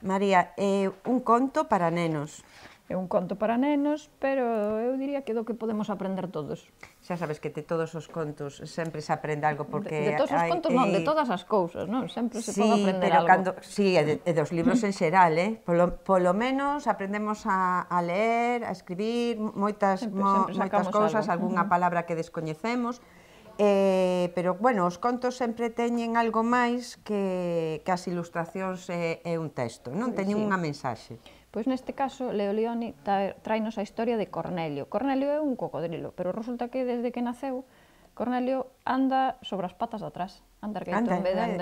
María, un conto para nenos. É un conto para nenos, pero eu diría que do que podemos aprender todos. Xa sabes que de todos os contos sempre se aprende algo porque... De todos os contos non, de todas as cousas, non? Sempre se pode aprender pero algo. Sí, e dos libros en xeral, polo menos aprendemos a ler, a escribir, moitas cousas, algunha palabra que descoñecemos, pero, bueno, os contos sempre teñen algo máis que as ilustracións e un texto, non? Teñen unha mensaxe. Pois neste caso, Leo Lionni tráenos a historia de Cornelio. Cornelio é un cocodrilo, pero resulta que desde que naceu, Cornelio anda sobre as patas de atrás. Anda ergueito, en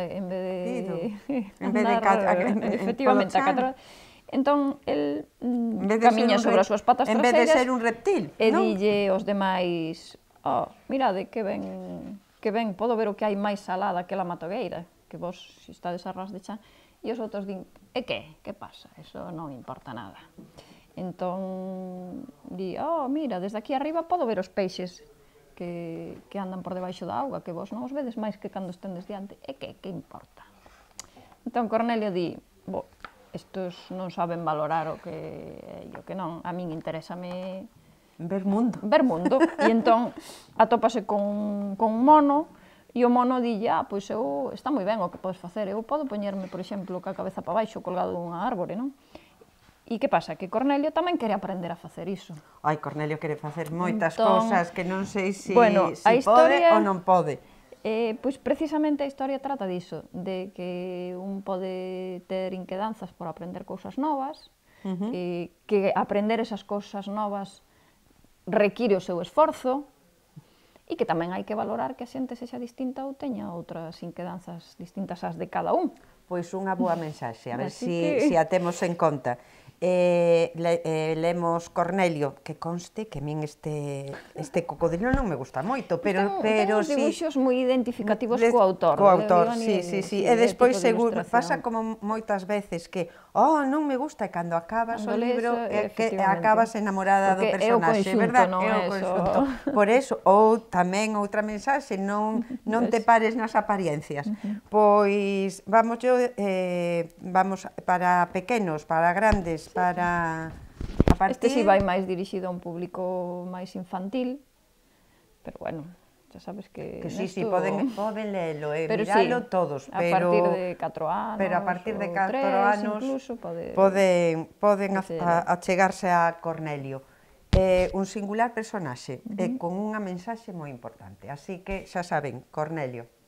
vez de efectivamente, a catro. Entón, el camiña sobre as súas patas traseiras. En vez de ser un reptil, e dille aos demais, mirade, que ben, podo ver o que hai máis alá daquela matogueira, que vos, se estades a ras de chan. E os outros din, e que? Que pasa? Eso non importa nada. Entón, di, mira, desde aquí arriba podo ver os peixes que andan por debaixo da auga, que vos non os vedes máis que cando estendes diante. E que? Que importa? Entón, Cornelio di, estos non saben valorar o que non, a min interésame ver mundo. Ver mundo. E entón, atópase con un mono, e o mono dille, pois está moi ben o que podes facer, eu podo poñerme, por exemplo, ca cabeza para baixo colgado dunha árbore, non? E que pasa? Que Cornelio tamén quere aprender a facer iso. Cornelio quere facer moitas cousas que non sei se pode ou non pode. Pois precisamente a historia trata diso, de que un pode ter inquedanzas por aprender cousas novas, que aprender esas cousas novas require o seu esforzo, e que tamén hai que valorar que a xente sexa distinta ou teña outras inquedanzas distintas ás de cada un. Pois unha boa mensaxe, a ver se a temos en conta. Lemos Cornelio, que conste que a min este cocodrilo non me gusta moito, pero ten uns dibuixos moi identificativos co autor. Co autor, sí. E despois seguro, pasa como moitas veces que, non me gusta, e cando acabas o libro acabas enamorada do personaxe, verdad? É o conxunto. Por eso, ou tamén outra mensaxe, non te pares nas apariencias. Pois vamos para pequenos, para grandes, para... Este si vai máis dirixido a un público máis infantil, pero bueno, xa sabes que... Que sí, poden lelo e miralo todos, pero... A partir de 4 anos, pero a partir de 4 anos incluso, poden achegarse a Cornelio. Un singular personaxe, con unha mensaxe moi importante, así que xa saben, Cornelio.